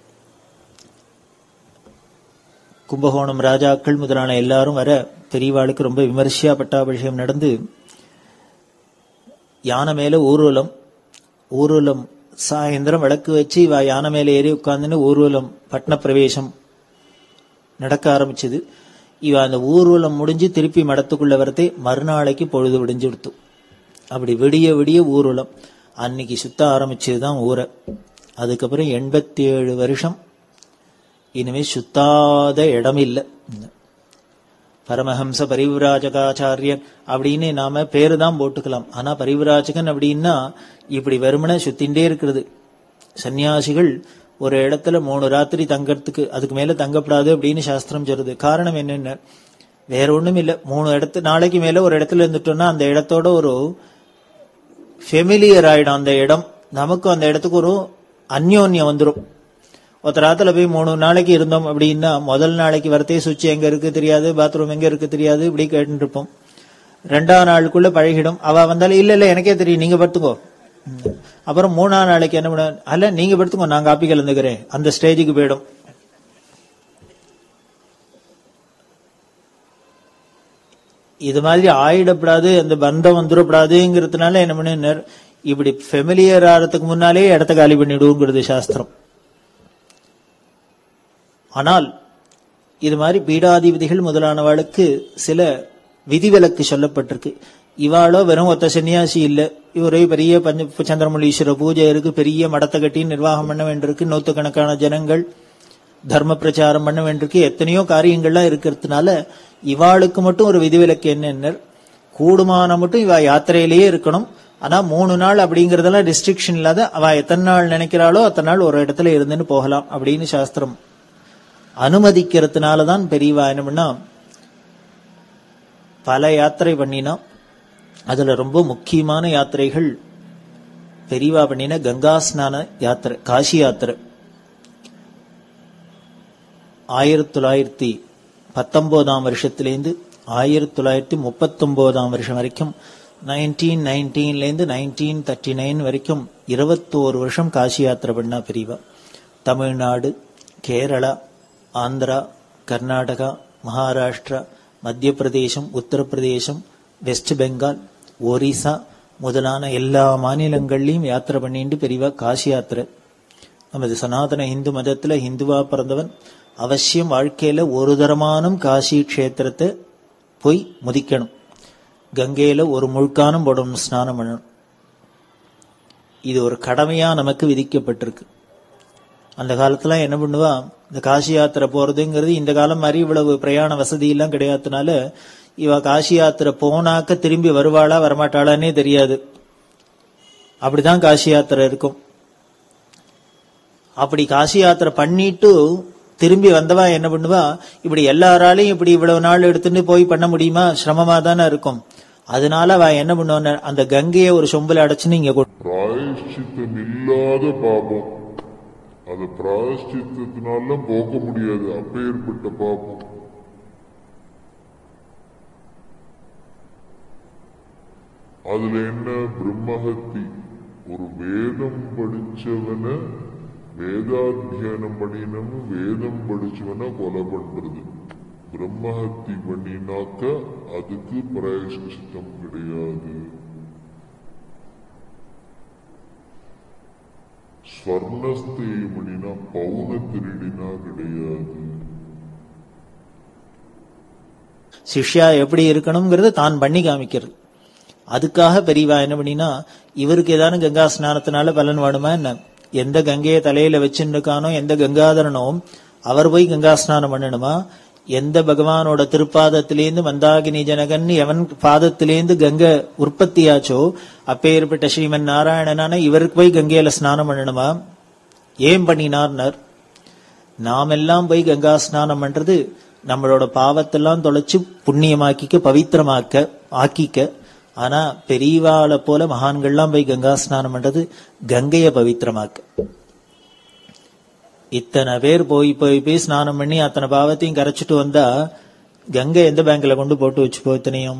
கும்பகோணம் ராஜாக்கள் முதலான எல்லாரும் வர பெரியவாளுக்கு ரொம்ப விமரிசையா பட்டாபிஷேகம் நடந்து யானை மேல ஊர்வலம் ஊர்வலம் சாயந்திரம் விளக்கு வச்சு இவ யானை மேல ஏறி உட்கார்ந்துன்னு ஊர்வலம் பட்ன பிரவேசம் நடக்க ஆரம்பிச்சது. இவ அந்த ஊர்வலம் முடிஞ்சு திருப்பி மடத்துக்குள்ள வரத்தே மறுநாளைக்கு பொழுது விடிஞ்சு விடுத்து. அப்படி விடிய விடிய ஊர்வலம் அன்னைக்கு சுத்த ஆரம்பிச்சதுதான் ஊரை. அதுக்கப்புறம் எண்பத்தி ஏழு வருஷம் இனிமே சுத்தாத இடம் இல்லை. பரமஹம்ச பரிவிராஜகாச்சாரியன் அப்படின்னு நாம பேரு தான் போட்டுக்கலாம். ஆனா பரிவிராஜகன் அப்படின்னா இப்படி வெறுமனே சுத்தின்டே இருக்கிறது. சன்னியாசிகள் ஒரு இடத்துல மூணு ராத்திரி தங்கறதுக்கு அதுக்கு மேல தங்கப்படாது அப்படின்னு சாஸ்திரம் சொல்றது. காரணம் என்னென்ன, வேற ஒண்ணும் இல்ல. மூணு இடத்து நாளைக்கு மேல ஒரு இடத்துல இருந்துட்டோம்னா அந்த இடத்தோட ஒரு ஃபெமிலியர் ஆயிடும். அந்த இடம் நமக்கும் அந்த இடத்துக்கு ஒரு அந்யோன்யம் வந்துடும். ஒருத்தர் ஆத்துல போய் மூணு நாளைக்கு இருந்தோம் அப்படின்னா முதல் நாளைக்கு வரத்தே சுவிட்ச் எங்க இருக்கு தெரியாது, பாத்ரூம் எங்க இருக்கு தெரியாது, இப்படி கேட்டு இருப்போம். ரெண்டாவது நாளுக்குள்ள பழகிடும். அவ வந்தாலும் இல்ல இல்ல எனக்கே தெரியும் நீங்க படுத்துக்கோ. அப்புறம் மூணாவது நாளைக்கு என்ன பண்ண, அல்ல நீங்க படுத்துக்கோ நான் காப்பி கலந்துக்கிறேன், அந்த ஸ்டேஜுக்கு போயிடும். இது மாதிரி ஆயிடப்படாது, அந்த பந்தம் வந்துடப்படாதுங்கிறதுனால என்ன பண்ண இப்படி ஃபெமிலியர் ஆறதுக்கு முன்னாலே இடத்த காலி பண்ணிடுங்கிறது சாஸ்திரம். ஆனால் இது மாதிரி பீடாதிபதிகள் முதலானவாளுக்கு சில விதிவிலக்கு சொல்லப்பட்டிருக்கு. இவாளோ வெறும் ஒத்த சன்னியாசி இல்ல, இவரே பெரிய பஞ்ச சந்திரமௌலீஸ்வர பூஜை இருக்கு, பெரிய மடத்தை கட்டி நிர்வாகம் பண்ண வேண்டியிருக்கு, நூத்துக்கணக்கான ஜனங்கள் தர்ம பிரச்சாரம் பண்ண வேண்டியிருக்கு, எத்தனையோ காரியங்கள்லாம் இருக்கிறதுனால இவாளுக்கு மட்டும் ஒரு விதிவிலக்கு என்ன, கூடுமான மட்டும் இவ யாத்திரையிலேயே இருக்கணும். ஆனா மூணு நாள் அப்படிங்கறதெல்லாம் ரெஸ்ட்ரிக்ஷன் இல்லாத அவ எத்தனை நாள் நினைக்கிறாளோ அத்தனை நாள் ஒரு இடத்துல இருந்துன்னு போகலாம் அப்படின்னு சாஸ்திரம் அனுமதிக்கிறதுனாலதான் பெரியவா என்ன பண்ணா பல யாத்திரை பண்ணினா. அதுல ரொம்ப முக்கியமான யாத்திரைகள் பெரியவா பண்ணின கங்கா ஸ்நான யாத்திரை, காசி யாத்திரை. ஆயிரத்தி தொள்ளாயிரத்தி பத்தொன்பதாம் வருஷத்திலேருந்து ஆயிரத்தி தொள்ளாயிரத்தி முப்பத்தி ஒன்பதாம் வருஷம் வரைக்கும் நைன்டீன் நைன்டீன்ல இருந்து நைன்டீன் தேர்ட்டி நைன் வரைக்கும் இருபத்தோரு வருஷம் காசி யாத்திரை பண்ணா பெரியவா. தமிழ்நாடு, கேரளா, ஆந்திரா, கர்நாடகா, மகாராஷ்டிரா, மத்திய பிரதேசம், உத்தரப்பிரதேசம், வெஸ்ட் பெங்கால், ஒரிசா முதலான எல்லா மாநிலங்கள்லயும் யாத்திரை பண்ணிட்டு பெரியவா காசி யாத்திரை. நமது சனாதன இந்து மதத்துல ஹிந்துவா பிறந்தவன் அவசியம் வாழ்க்கையில ஒரு தரமானும் காசி கஷேத்திரத்தை போய் முதிக்கணும். கங்கையில ஒரு முழுக்கானும் போடணும், ஸ்நானம் பண்ணணும். இது ஒரு கடமையா நமக்கு விதிக்கப்பட்டிருக்கு. அந்த காலத்துல என்ன பண்ணுவா, இந்த காசி யாத்திரை போறதுங்கிறது இந்த காலம் மாதிரி இவ்வளவு பிரயாண வசதி எல்லாம் கிடையாதுனால இவ காசி யாத்திரை போனாக்க திரும்பி வருவாளா வரமாட்டாளானே தெரியாது. அப்படிதான் காசி யாத்திரை இருக்கும். அப்படி காசி யாத்திரை பண்ணிட்டு திரும்பி வந்தவா என்ன பண்ணுவா, இப்படி எல்லாராலையும் இப்படி இவ்வளவு நாள் எடுத்துட்டு போய் பண்ண முடியுமா, சிரமமா தானே இருக்கும். அதனால அவ என்ன பண்ணுவ, அந்த கங்கையை ஒரு சொம்புல அடைச்சுன்னு இங்க பிராயஷ்சித்தம் இல்லாத பாபம், அது பிராயஷ்சித்தத்தினால போக முடியாது, அப்பேற்பட்ட பாபம். அதுல என்ன பிரம்மஹத்தி, ஒரு வேதம் படிச்சவன வேதாத்தியனம் பண்ணினவன் வேதம் படிச்சவன கொலை பண்றது. பிரம்மஹத்தி பண்ணினாக்க அதுக்கு பிராயஷ்சித்தம் கிடையாது. ஸ்வர்ணஸ்தேயம் பண்ணினா பவுன திருடினா கிடையாது. சிஷ்யா எப்படி இருக்கணும்ங்கிறது தான் பண்ணி காமிக்கிறது. அதுக்காக பெரியவா என்ன பண்ணினா, இவருக்கு ஏதான கங்கா ஸ்நானத்தினால பலன் வேணுமா என்ன, எந்த கங்கையை தலையில வச்சுருக்கானோ எந்த கங்காதரனோ அவர் போய் கங்கா ஸ்நானம் பண்ணணுமா, எந்த பகவானோட திருப்பாதத்திலேருந்து மந்தாகினி ஜனகன் எவன் பாதத்திலேருந்து கங்கை உற்பத்தியாச்சோ அப்பேற்பட்ட ஸ்ரீமன் நாராயணனான இவருக்கு போய் கங்கையில ஸ்நானம் பண்ணணுமா? ஏன் பண்ணினார்னர், நாம் எல்லாம் போய் கங்கா ஸ்நானம் பண்றது நம்மளோட பாவத்தெல்லாம் தொலைச்சு புண்ணியமாக்கிக்க பவித்திரமாக்க ஆக்கிக்க. ஆனா பெரியவாளை போல மகான்கள்லாம் போய் கங்கா ஸ்நானம் பண்றது கங்கைய பவித்திரமாக்க. இத்தனை பேர் போய் போய் போய் ஸ்நானம் பண்ணி அத்தனை பாவத்தையும் கரைச்சிட்டு வந்தா கங்கை எந்த பேங்க்ல கொண்டு போட்டு வச்சு போத்தனையும்.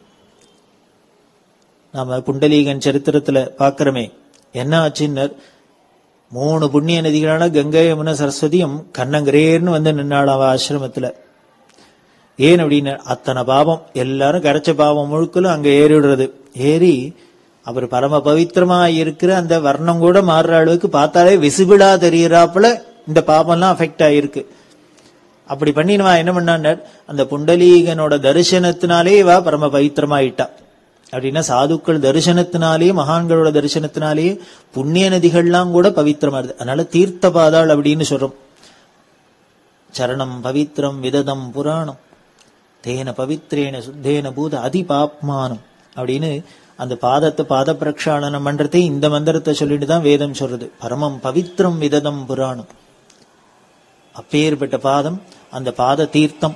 நாம புண்டலீகன் சரித்திரத்துல பாக்கிறோமே, என்ன ஆச்சுன்னர், மூணு புண்ணிய நதிகளான கங்கை யமுனை சரஸ்வதியும் கண்ணங்கரேர்னு வந்து நின்னாள் ஆசிரமத்துல. ஏன் அப்படின்னு, அத்தனை பாவம் எல்லாரும் கரைச்ச பாவம் முழுக்கலும் அங்க ஏறிடுறது. ஏறி அவர் பரம பவித்திரமா இருக்கிற அந்த வர்ணம் கூட மாறுற அளவுக்கு பார்த்தாலே விசிபிளா தெரியறாப்புல இந்த பாவம்லாம் அஃபெக்ட் ஆயிருக்கு. அப்படி பண்ணினவா என்ன பண்ணான், அந்த புண்டலீகனோட தரிசனத்தினாலே இவா பரம பவித்திரமாயிட்டா. அப்படின்னா சாதுக்கள் தரிசனத்தினாலேயே மகான்களோட தரிசனத்தினாலேயே புண்ணிய நதிகள்லாம் கூட பவித்திரமா இருக்கு. அதனால தீர்த்த பாதாள் அப்படின்னு சொல்றோம். சரணம் பவித்திரம் விததம் புராணம் தேன பவித்ரேன சுத்தேன பூத அதி பாப்மானம் அப்படின்னு அந்த பாதத்தை பாத பிரக்ஷாளனம் பண்றதே இந்த மந்திரத்தை சொல்லிட்டு தான் வேதம் சொல்றது. பரமம் பவித்ரம் விததம் புராணம். அப்பேற்பட்ட பாதம் அந்த பாத தீர்த்தம்.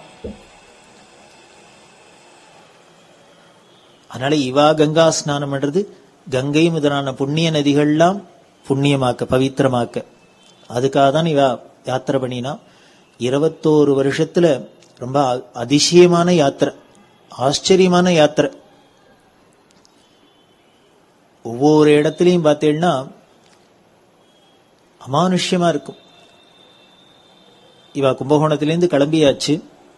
அதனால இவா கங்கா ஸ்நானம் பண்றது கங்கை முதலான புண்ணிய நதிகள்லாம் புண்ணியமாக்க பவித்திரமாக்க. அதுக்காக தான் இவா யாத்திரை பண்ணினா. இருபத்தோரு வருஷத்துல ரொம்ப அதிசயமான யாத்திரை, ஆச்சரியமான யாத்திரை. ஒவ்வொரு இடத்துலயும் பார்த்தீங்கன்னா அமானுஷ்யமா இருக்கும். இவா கும்பகோணத்திலேருந்து கிளம்பியாச்சு.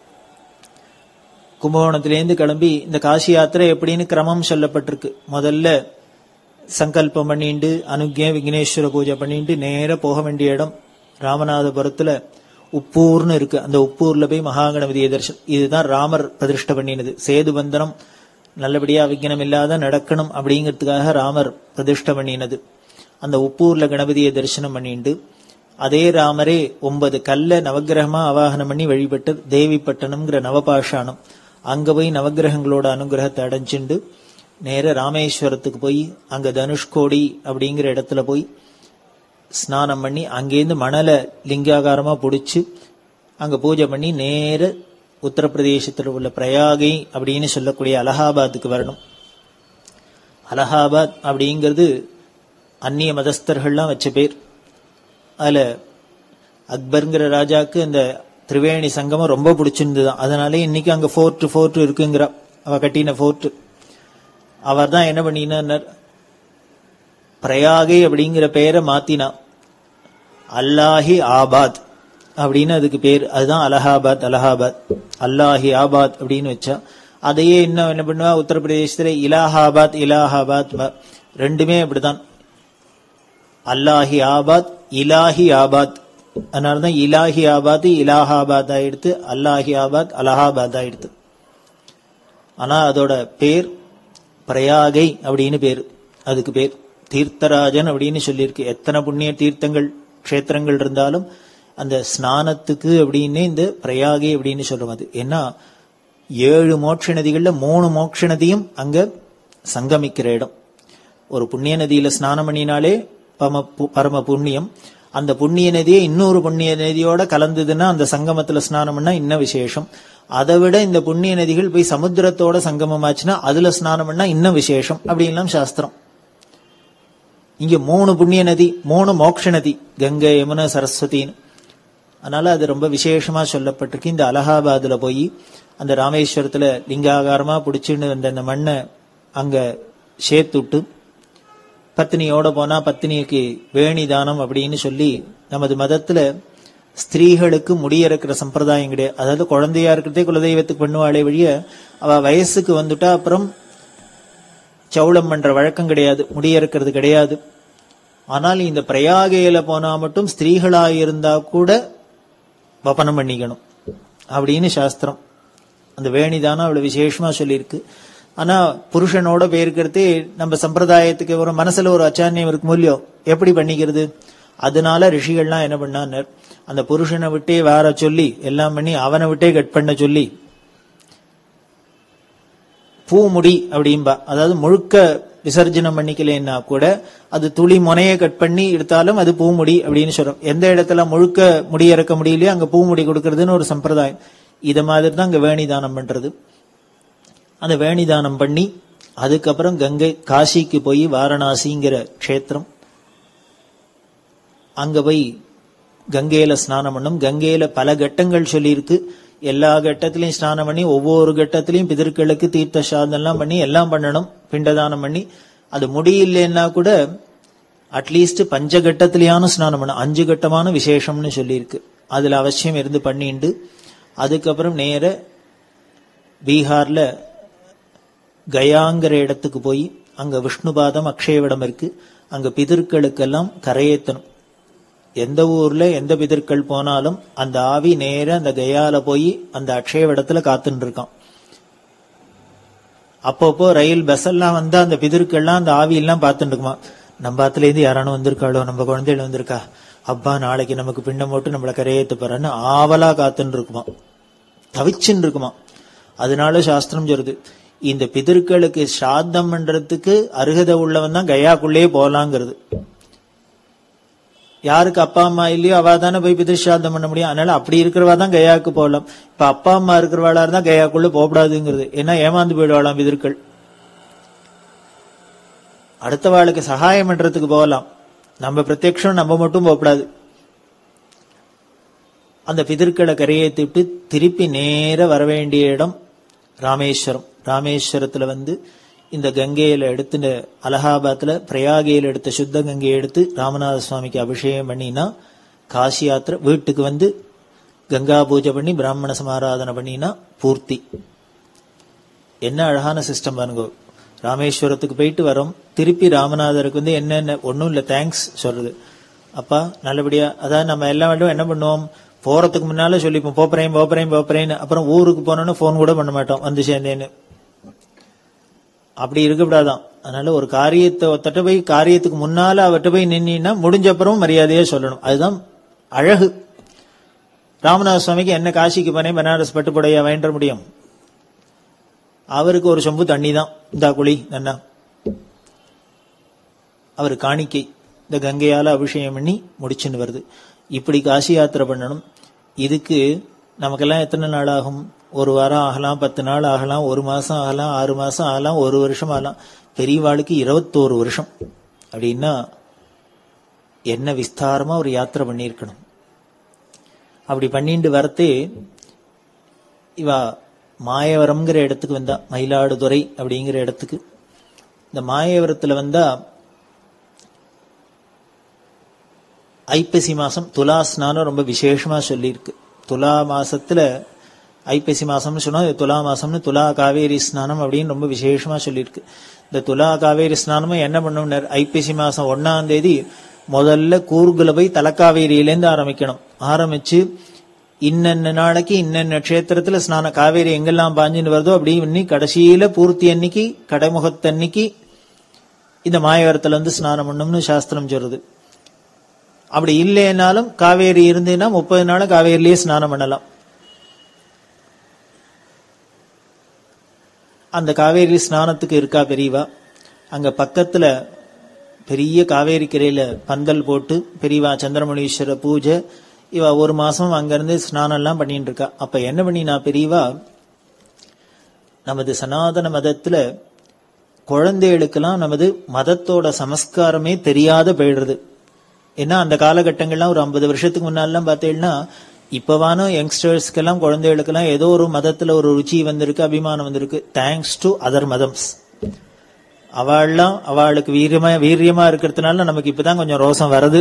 கும்பகோணத்திலேருந்து கிளம்பி இந்த காசி யாத்திரை எப்படின்னு கிரமம் சொல்லப்பட்டிருக்கு. முதல்ல சங்கல்பம் பண்ணிட்டு அனுக்ய விக்னேஸ்வர பூஜை பண்ணிட்டு நேர போக வேண்டிய இடம் ராமநாதபுரத்துல உப்பூர்னு இருக்கு. அந்த உப்பூர்ல போய் மகாகணபதியை தரிசனம். இதுதான் ராமர் பிரதிஷ்டை பண்ணினது. சேது பந்தனம் நல்லபடியா விக்னம் இல்லாத நடக்கணும் அப்படிங்கிறதுக்காக ராமர் பிரதிஷ்டை பண்ணினது. அந்த உப்பூர்ல கணபதியை தரிசனம் பண்ணிட்டு அதே ராமரே ஒன்பது கல்ல நவகிரகமா அவாகனம் பண்ணி வழிபட்டு தேவிப்பட்டணம்ங்கிற நவபாஷானம் அங்க போய் நவகிரகங்களோட அனுகிரகத்தை அடைஞ்சுண்டு நேர ராமேஸ்வரத்துக்கு போய் அங்க தனுஷ்கோடி அப்படிங்கிற இடத்துல போய் ஸ்நானம் பண்ணி அங்கேருந்து மணலை லிங்காகாரமா பிடிச்சு அங்க பூஜை பண்ணி நேர உத்தரப்பிரதேசத்தில் உள்ள பிரயாகை அப்படின்னு சொல்லக்கூடிய அலகாபாத்துக்கு வரணும். அலகாபாத் அப்படிங்கிறது அந்நிய மதஸ்தர்கள்லாம் வச்ச பேர். அதுல அக்பர்ங்கிற ராஜாக்கு அந்த திரிவேணி சங்கமம் ரொம்ப பிடிச்சிருந்துதான். அதனாலே இன்னைக்கு அங்க ஃபோர்ட் ஃபோர்ட் இருக்குங்கிற அவ கட்டின ஃபோர்ட். அவர் தான் என்ன பண்ணினார், பிரயாகை அப்படிங்கிற பெயரை மாத்தினா அல்லாஹி ஆபாத் அப்படின்னு அதுக்கு பேர். அதுதான் அலகாபாத். அலகாபாத் அல்லாஹி ஆபாத் அப்படின்னு வச்சா அதையே இன்னும் என்ன பண்ணுவா உத்தரப்பிரதேசத்துல இலாஹாபாத் இலாஹாபாத் ரெண்டுமே அப்படித்தான். அல்லாஹி ஆபாத் இலாஹி ஆபாத். அதனாலதான் இலாஹி ஆபாத் இலாஹாபாத் ஆயிடுத்து, அல்லாஹி ஆபாத் அலகாபாத் ஆயிடுத்து. ஆனா அதோட பேர் பிரயாகை அப்படின்னு பேரு. அதுக்கு பேர் தீர்த்தராஜன் அப்படின்னு சொல்லியிருக்கு. எத்தனை புண்ணிய தீர்த்தங்கள் கஷேத்திரங்கள் இருந்தாலும் அந்த ஸ்நானத்துக்கு அப்படின்னு இந்த பிரயாகை அப்படின்னு சொல்றோம். அது ஏன்னா ஏழு மோட்ச நதிகள்ல மூணு மோட்ச நதியும் அங்க சங்கமிக்கிற இடம். ஒரு புண்ணிய நதியில ஸ்நானம் பண்ணினாலே பரம பரம புண்ணியம். அந்த புண்ணிய நதியை இன்னொரு புண்ணிய நதியோட கலந்ததுன்னா அந்த சங்கமத்துல ஸ்நானம் பண்ணா இன்னும் விசேஷம். அதை விட இந்த புண்ணிய நதிகள் போய் சமுத்திரத்தோட சங்கமமாச்சுன்னா அதுல ஸ்நானம் பண்ணா இன்னும் விசேஷம் அப்படின்லாம் சாஸ்திரம். இங்க மூணு புண்ணிய நதி, மூணு மோட்ச நதி, கங்கை யமுனை சரஸ்வதின்னு. அதனால அது ரொம்ப விசேஷமா சொல்லப்பட்டிருக்கு. இந்த அலகாபாத்ல போய் அந்த ராமேஸ்வரத்துல லிங்காகாரமா பிடிச்சுன்னு வந்த அந்த மண்ணை அங்க சேர்த்துட்டு பத்தினியோட போனா பத்தினிக்கு வேணி தானம் அப்படின்னு சொல்லி நமது மதத்துல ஸ்திரீகளுக்கு முடியறக்கிற சம்பிரதாயம் கிடையாது. அதாவது குழந்தையா இருக்கிறதே குலதெய்வத்துக்கு பண்ணுவாளே வழிய அவ வயசுக்கு வந்துட்டா அப்புறம் சௌளம் பண்ற வழக்கம் கிடையாது, முடியறக்கிறது கிடையாது. ஆனால் இந்த பிரயாகையில போனா மட்டும் ஸ்திரீகளாயிருந்தா கூட வபனம் பண்ணிக்கணும் அப்படின்னு சாஸ்திரம். அந்த வேணிதானம் அவ்வளவு விசேஷமா சொல்லியிருக்கு. ஆனா புருஷனோட போயிருக்கிறதே நம்ம சம்பிரதாயத்துக்கு ஒரு மனசுல ஒரு அச்சான்யம் இருக்கும் இல்லையோ, எப்படி பண்ணிக்கிறது? அதனால ரிஷிகள்லாம் என்ன பண்ணார், அந்த புருஷனை விட்டே வேற சொல்லி எல்லாம் பண்ணி அவனை விட்டே கட் பண்ண சொல்லி பூமுடி அப்படின்பா. அதாவது முழுக்க விசர்ஜனம் பண்ணிக்கலன்னா கூட அது துளி முனைய கட் பண்ணி எடுத்தாலும் அது பூமுடி அப்படின்னு சொல்றோம். எந்த இடத்துல முழுக்க முடி இறக்க முடியலையோ அங்க பூமுடி கொடுக்கறதுன்னு ஒரு சம்பிரதாயம். இத மாதிரி தான் அங்க வேணிதானம் பண்றது. அந்த வேணிதானம் பண்ணி அதுக்கப்புறம் கங்கை காசிக்கு போய் வாரணாசிங்கிற க்ஷேத்திரம், அங்க போய் கங்கையில ஸ்நானம் பண்ணும். கங்கையில பல கட்டங்கள் சொல்லியிருக்கு. எல்லா கட்டத்திலையும் ஸ்நானம் பண்ணி ஒவ்வொரு கட்டத்திலையும் பிதர்களுக்கு தீர்த்த சாதனம் பண்ணி எல்லாம் பண்ணணும், பிண்டதானம் பண்ணி. அது முடியலன்னா கூட அட்லீஸ்ட் பஞ்ச கட்டத்திலேயான ஸ்நானம் பண்ணணும். அஞ்சு கட்டமான விசேஷம்னு சொல்லியிருக்கு. அதுல அவசியம் இருந்து பண்ணிண்டு அதுக்கப்புறம் நேர பீகார்ல கயாங்கிற இடத்துக்கு போய் அங்க விஷ்ணுபாதம் அக்ஷயவிடம் இருக்கு. அங்க பிதர்களுக்கெல்லாம் கரையேத்தணும். எந்த ஊர்ல எந்த பிதர்கள் போனாலும் அந்த ஆவி நேர அந்த கயால போய் அந்த அக்ஷயவிடத்துல காத்துட்டு இருக்கான். அப்பப்போ ரயில் பஸ் எல்லாம் வந்தா அந்த பிதர்கள்லாம் அந்த ஆவி எல்லாம் பார்த்துட்டு இருக்குமா, நம்ம ஆத்துல இருந்து யாரானும் வந்திருக்காளோ, நம்ம குழந்தைகள் வந்திருக்கா, அப்பா நாளைக்கு நமக்கு பிண்டம் போட்டு நம்மள கரையேத்து போறான்னு ஆவலா காத்துட்டு இருக்குமா, தவிச்சுன்னு இருக்குமா. அதனால சாஸ்திரம் சொல்றது, இந்த பிதர்களுக்கு சாத்தம் பண்றதுக்கு அருகதை உள்ளவன் தான் கயாக்குள்ளே போலாங்கிறது. யாருக்கு அப்பா அம்மா இல்லையோ அவ தானே போய் பிதிர் சாத்தம் பண்ண முடியும். அதனால அப்படி இருக்கிறவா தான் கயாவுக்கு போகலாம். இப்ப அப்பா அம்மா இருக்கிறவாளா இருந்தா கயாக்குள்ள போகக்கூடாதுங்கிறது. ஏன்னா ஏமாந்து போயிடுவாளாம் பிதர்கள். அடுத்த வாளுக்கு சகாயம் பண்றதுக்கு போகலாம், நம்ம பிரத்யக்ஷம் நம்ம மட்டும் போகக்கூடாது. அந்த பிதர்களை கரையேற்றிட்டு திருப்பி நேர வர வேண்டிய இடம் ராமேஸ்வரம். ராமேஸ்வரத்துல வந்து இந்த கங்கையில எடுத்து அலகாபாத்ல பிரயாகையில எடுத்த சுத்த கங்கையை எடுத்து ராமநாத சுவாமிக்கு அபிஷேகம் பண்ணினா காசி யாத்திரை. வீட்டுக்கு வந்து கங்கா பூஜை பண்ணி பிராமண சமாராதனை பண்ணினா பூர்த்தி. என்ன அழகான சிஸ்டம் பாருங்க. ராமேஸ்வரத்துக்கு போயிட்டு வரோம், திருப்பி ராமநாதருக்கு வந்து என்னென்ன ஒன்னும் இல்ல தேங்க்ஸ் சொல்றது. அப்பா நல்லபடியா, அதாவது நம்ம எல்லா வேண்டும் என்ன பண்ணுவோம், போறதுக்கு முன்னால சொல்லிப்போம் போப்பறேன் போப்பறேன் போப்பறேன்னு. அப்புறம் ஊருக்கு போனோன்னு போன் கூட பண்ண மாட்டோம் வந்து சேர்ந்தேன்னு. அப்படி இருக்கக்கூடாதான். அதனால ஒரு காரியத்தை ஒத்தட்ட போய் காரியத்துக்கு முன்னால அவட்ட போய் நின்னா முடிஞ்ச அப்புறம் மரியாதையா சொல்லணும். அதுதான் அழகு. ராமநாத சுவாமிக்கு என்ன காசிக்கு போனேன் பனாரஸ் பட்டுப்புடையா வேண்ட முடியும், அவருக்கு ஒரு சொம்பு தண்ணி தான், இந்த குழி நன்னா அவர் காணிக்கை இந்த கங்கையால அபிஷேகம் பண்ணி முடிச்சுன்னு வருது. இப்படி காசி யாத்திரை பண்ணணும். இதுக்கு நமக்கெல்லாம் எத்தனை நாள் ஆகும்? ஒரு வாரம் ஆகலாம், பத்து நாள் ஆகலாம், ஒரு மாசம் ஆகலாம், ஆறு மாசம் ஆகலாம், ஒரு வருஷம் ஆகலாம். பெரியவாளுக்கு இருபத்தோரு வருஷம் அப்படின்னா என்ன விஸ்தாரமா ஒரு யாத்திரை பண்ணியிருக்கணும். அப்படி பண்ணிட்டு வரத்தே இவ மாயவரம்ங்கிற இடத்துக்கு வந்தா, மயிலாடுதுறை அப்படிங்கிற இடத்துக்கு. இந்த மாயவரத்துல வந்தா ஐப்பசி மாசம் துலா ஸ்நானம் ரொம்ப விசேஷமா சொல்லியிருக்கு. துலா மாசத்துல ஐப்பசி மாசம்னு சொன்னா துலா மாசம்னு துலா காவேரி ஸ்நானம் அப்படின்னு ரொம்ப விசேஷமா சொல்லியிருக்கு. இந்த துலா காவேரி ஸ்நானமும் என்ன பண்ணுவார், ஐப்பசி மாசம் ஒன்னாம் தேதி முதல்ல கூர்குல போய் தலக்காவேரியிலேருந்து ஆரம்பிக்கணும். ஆரம்பிச்சு இன்னென்ன நாளைக்கு இன்னென்ன க்ஷேத்திரத்துல ஸ்நான காவேரி எங்கெல்லாம் பாஞ்சுன்னு வருதோ அப்படி இன்னி கடைசியில பூர்த்தி அன்னைக்கு கடைமுகத்தன்னைக்கு இந்த மாயவரத்துல வந்து ஸ்நானம் பண்ணணும்னு சாஸ்திரம் சொல்றது. அப்படி இல்லைன்னாலும் காவேரி இருந்தேன்னா முப்பது நாள் காவேரிலேயே ஸ்நானம் பண்ணலாம். அந்த காவேரி ஸ்நானத்துக்கு இருக்கா பெரியவா. அங்க பக்கத்துல பெரிய காவேரி கரையில பந்தல் போட்டு பெரியவா சந்திரமணீஸ்வர பூஜை. இவ ஒரு மாசம் அங்கிருந்து ஸ்நானம் எல்லாம் பண்ணிட்டு இருக்கா. அப்ப என்ன பண்ணினா பெரியவா, நமது சனாதன மதத்துல குழந்தைகளுக்கெல்லாம் நமது மதத்தோட சமஸ்காரமே தெரியாத போயிடுறது. ஏன்னா அந்த காலகட்டங்கள்லாம் ஒரு ஐம்பது வருஷத்துக்கு முன்னாலாம் பார்த்தீங்கன்னா, இப்பவான யங்ஸ்டர்ஸ்க்கெல்லாம் குழந்தைகளுக்கெல்லாம் ஏதோ ஒரு மதத்துல ஒரு ருச்சி வந்திருக்கு, அபிமானம் வந்திருக்கு, தேங்க்ஸ் டு அதர் மதம்ஸ். அவள்லாம் அவளுக்கு வீரியமா வீரியமா இருக்கிறதுனால நமக்கு இப்பதான் கொஞ்சம் ரோசம் வருது.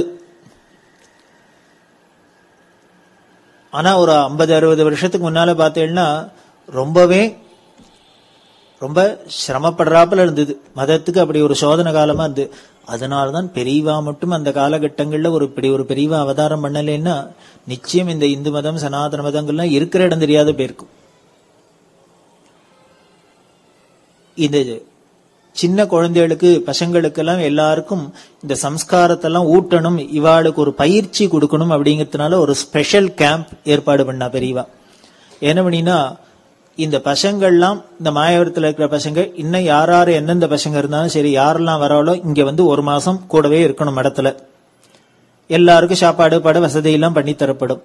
ஆனா ஒரு ஐம்பது அறுபது வருஷத்துக்கு முன்னால பார்த்தேன்னா ரொம்பவே ரொம்ப சிரமப்படுறாப்புல இருந்தது. மதத்துக்கு அப்படி ஒரு சோதனை காலமா இருந்தது. அதனாலதான் பெரியவா மட்டும் அந்த காலகட்டங்கள்ல ஒரு இப்படி ஒரு பெரியவா அவதாரம் பண்ணலைன்னா நிச்சயம் இந்த இந்து மதம் சனாதன மதங்கள்லாம் இருக்கிற இடம் தெரியாத போயிருக்கும். இந்த சின்ன குழந்தைகளுக்கு பசங்களுக்கெல்லாம் எல்லாருக்கும் இந்த சம்ஸ்காரத்தெல்லாம் ஊட்டணும், இவாளுக்கு ஒரு பயிற்சி கொடுக்கணும் அப்படிங்கிறதுனால ஒரு ஸ்பெஷல் கேம்ப் ஏற்பாடு பண்ணா பெரியவா. என்ன பண்ணினா இந்த பசங்கள்லாம் இந்த மாயவரத்துல இருக்கிற பசங்க இன்னும் யாராரு எந்தெந்த பசங்க இருந்தாலும் சரி யாரெல்லாம் வராலோ இங்க வந்து ஒரு மாசம் கூடவே இருக்கணும் இடத்துல. எல்லாருக்கும் சாப்பாடு பாடு வசதியெல்லாம் பண்ணி தரப்படும்.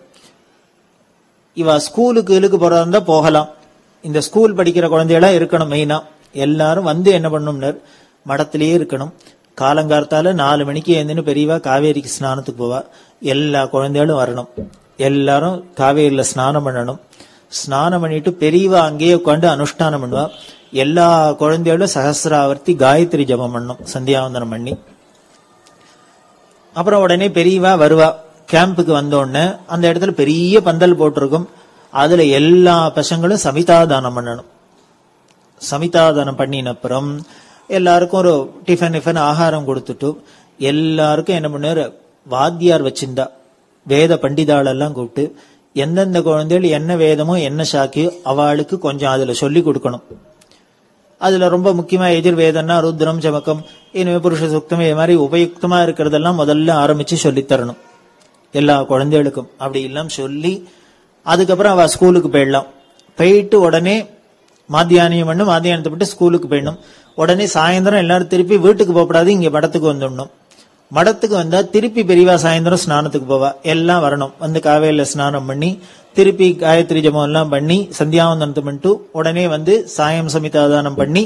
இவ ஸ்கூலுக்கு இழுக்கு போறதா இருந்தா போகலாம். இந்த ஸ்கூல் படிக்கிற குழந்தைகளா இருக்கணும். மெயினா எல்லாரும் வந்து என்ன பண்ணணும்னர் மடத்திலேயே இருக்கணும். காலங்காலத்தால நாலு மணிக்கு எழுந்துன்னு பெரியவா காவேரிக்கு ஸ்நானத்துக்கு போவா. எல்லா குழந்தைகளும் வரணும். எல்லாரும் காவேரியில ஸ்நானம் பண்ணணும். ஸ்நானம் பண்ணிட்டு பெரியவா அங்கேயே உட்காந்து அனுஷ்டானம் பண்ணுவா. எல்லா குழந்தைகளும் சகசிராவர்த்தி காயத்ரி ஜபம் பண்ணும் சந்தியாவந்தனம் பண்ணி. அப்புறம் உடனே பெரியவா வருவா. கேம்புக்கு வந்த உடனே அந்த இடத்துல பெரிய பந்தல் போட்டிருக்கும். அதுல எல்லா பசங்களும் சமிதாதானம் பண்ணணும். சமிதாதானம் பண்ணின அப்புறம் எல்லாருக்கும் ஒரு டிஃபன் டிஃபன் ஆகாரம் கொடுத்துட்டு எல்லாருக்கும் என்ன பண்ணாரு வாத்தியார் வச்சிருந்தா வேத பண்டிதாள் எல்லாம் கூப்பிட்டு எந்தெந்த குழந்தைகள் என்ன வேதமோ என்ன சாக்கியோ அவளுக்கு கொஞ்சம் அதுல சொல்லி கொடுக்கணும். அதுல ரொம்ப முக்கியமா எதிர்வேதம்னா ருத்ரம் சமக்கம் இனிமே புருஷ சுத்தம் இது மாதிரி உபயுக்தமா இருக்கிறதெல்லாம் முதல்ல ஆரம்பிச்சு சொல்லித்தரணும் எல்லா குழந்தைகளுக்கும். அப்படி எல்லாம் சொல்லி அதுக்கப்புறம் அவ ஸ்கூலுக்கு போயிடலாம். போயிட்டு உடனே மாத்தியானியம் பண்ணு, மாத்தியானத்தை விட்டு ஸ்கூலுக்கு போயிடணும். உடனே சாயந்தரம் எல்லாரும் திருப்பி வீட்டுக்கு போகக்கூடாது, இங்க மடத்துக்கு வந்துடணும். மடத்துக்கு வந்தா திருப்பி பெரியவா சாயந்தரம் ஸ்நானத்துக்கு போவா. எல்லாம் வரணும். வந்து காவேரியில ஸ்நானம் பண்ணி திருப்பி காயத்ரி ஜபம் எல்லாம் பண்ணி சந்தியாவந்தனத்தை பண்ணிட்டு உடனே வந்து சாயம் சமிதாதானம் பண்ணி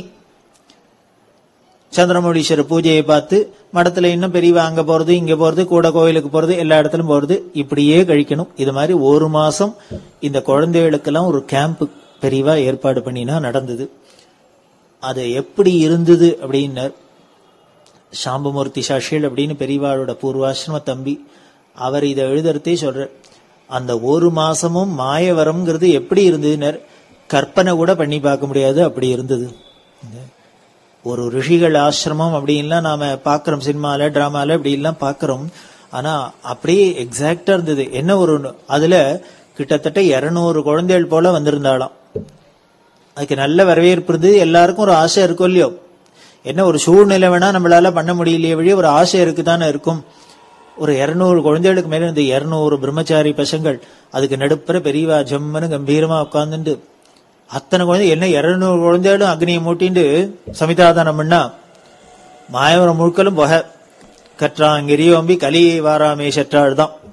சந்திரமௌலீஸ்வரர் பூஜையை பார்த்து மடத்துல இன்னும் பெரியவா அங்க போறது இங்க போறது கூட கோயிலுக்கு போறது எல்லா இடத்துலயும் போறது இப்படியே கழிக்கணும். இது மாதிரி ஒரு மாசம் இந்த குழந்தைகளுக்கெல்லாம் ஒரு கேம்ப் பெரியவா ஏற்பாடு பண்ணினா நடந்தது. அது எப்படி இருந்தது அப்படின்னார் சாம்பமூர்த்தி சாஷியல் அப்படின்னு பெரியவாளோட பூர்வாசிரம தம்பி. அவர் இதை எழுதுறதே சொல்ற. அந்த ஒரு மாசமும் மாயவரம்ங்கிறது எப்படி இருந்ததுன்னு கற்பனை கூட பண்ணி பார்க்க முடியாது, அப்படி இருந்தது. ஒரு ரிஷிகள் ஆசிரமம் அப்படின்லாம் நாம பாக்கிறோம், சினிமால டிராமால இப்படி எல்லாம் பாக்கிறோம். ஆனா அப்படியே எக்ஸாக்டா இருந்தது. என்ன ஒரு அதுல கிட்டத்தட்ட இருநூறு குழந்தைகள் போல வந்திருந்தாலாம். அதுக்கு நல்ல வரவேற்பு இருந்தது. எல்லாருக்கும் ஒரு ஆசை இருக்கும் இல்லையோ, என்ன ஒரு சூழ்நிலை வேணா நம்மளால பண்ண முடியலையே வழி ஒரு ஆசை இருக்குதானே இருக்கும். ஒரு இருநூறு குழந்தைகளுக்கு மேல இந்த இருநூறு பிரம்மச்சாரி பசங்கள் அதுக்கு நடுப்புற பெரியவா ஜம்மனு கம்பீரமா உட்கார்ந்துட்டு அத்தனை குழந்தை என்ன இருநூறு குழந்தைகளும் அக்னியை மூட்டிண்டு சமிதாதானம் பண்ணா மாயவரம் முழுக்கலும் புகை கற்றாங்கிரியோம்பி கலி வாராமே சற்றாள் தான்.